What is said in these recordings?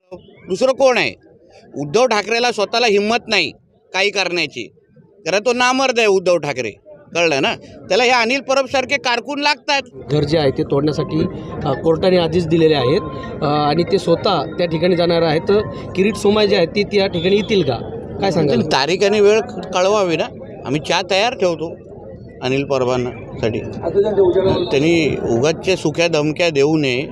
दुसरं कोण आहे? उद्धव ठाकरेला स्वतःला हिंमत नाही काही करण्याची, कारण तो नामर्द आहे उद्धव ठाकरे, कळलं ना? त्याला हे अनिल परब सारखे कारकून लागतात. घर जे आहे ते तोडण्यासाठी कोर्टाने आदेश दिलेले आहेत आणि ते स्वतः त्या ठिकाणी जाणार आहेत. तर किरीट सोमाय जे आहेत ती त्या ठिकाणी येतील का, काय सांगाल? तारीख आणि वेळ कळवावी ना, आम्ही चहा तयार ठेवतो अनिल परबांसाठी. त्यांनी उगाचच्या सुक्या धमक्या देऊ नये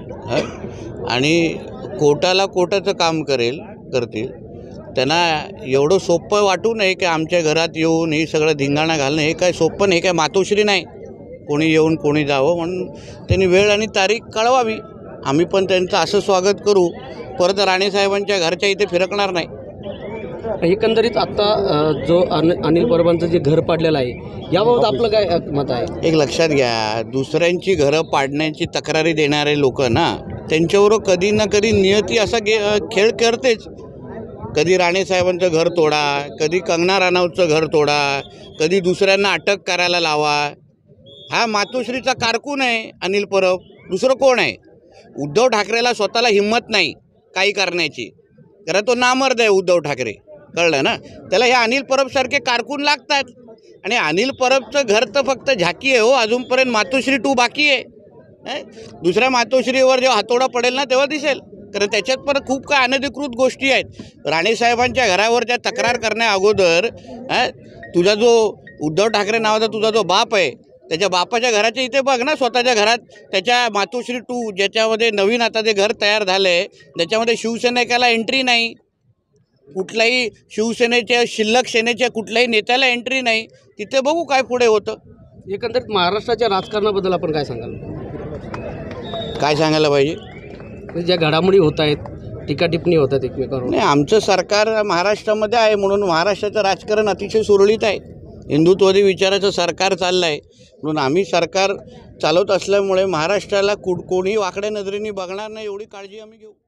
आणि कोर्टाचं काम करतील. त्यांना एवढं सोपं वाटू नये की आमच्या घरात येऊन हे सगळं धिंगाणा घालणं हे काय सोपं नाही, काय मातोश्री नाही कोणी येऊन कोणी जावं. म्हणून त्यांनी वेळ आणि तारीख कळवावी, आम्ही पण त्यांचं असं स्वागत करू. परत राणेसाहेबांच्या घरच्या इथे फिरकणार नाही. एकंदरीत आता जो अनिल परबांचं जे घर पाडलेलं आहे याबाबत आपलं काय मत आहे? एक लक्षात घ्या, दुसऱ्यांची घरं पाडण्याची तक्रारी देणारे लोक ना, त्यांच्याबरोबर कधी ना कधी नियती असा खेळ करतेच. कधी राणेसाहेबांचं घर तोडा, कधी कंगना राणावतचं घर तोडा, कधी दुसऱ्यांना अटक करायला लावा. हा मातोश्रीचा कारकून आहे अनिल परब, दुसरं कोण आहे? उद्धव ठाकरेला स्वतःला हिंमत नाही काही करण्याची, कारण तो नामर्द आहे उद्धव ठाकरे, कळलं ना? त्याला हे अनिल परब सारखे कारकून लागतात. आणि अनिल परबचं घर तर फक्त झाकी आहे हो, अजूनपर्यंत मातोश्री 2 बाकी आहे. दुसऱ्या मातोश्रीवर जेव्हा हातोडा पडेल ना तेव्हा दिसेल, कारण त्याच्यात पण खूप काय अनधिकृत गोष्टी आहेत. राणेसाहेबांच्या घरावरच्या तक्रार करण्या अगोदर तुझा जो उद्धव ठाकरे नावाचा तुझा जो बाप आहे, त्याच्या बापाच्या घराच्या इथे बघ ना, स्वतःच्या घरात त्याच्या मातोश्री 2 ज्याच्यामध्ये नवीन आता जे घर तयार झालं आहे त्याच्यामध्ये शिवसैनिकाला एंट्री नाही, कुठल्याही शिवसेनेच्या शिल्लक सेनेच्या कुठल्याही नेत्याला एंट्री नाही. तिथे बघू काय पुढे होतं. एकंदरीत महाराष्ट्राच्या राजकारणाबद्दल आपण काय सांगाल? काय सांगायला पाहिजे? ज्या घडामोडी होत आहेत, टीका टिप्पणी होतात एकमेकांवर. नाही, आमचं सरकार महाराष्ट्रामध्ये आहे म्हणून महाराष्ट्राचं राजकारण अतिशय सुरळीत आहे. हिंदुत्ववादी विचाराचं सरकार चाललं आहे म्हणून आम्ही सरकार चालवत असल्यामुळे महाराष्ट्राला कोणी वाकड्या नजरेने बघणार नाही एवढी काळजी आम्ही घेऊ.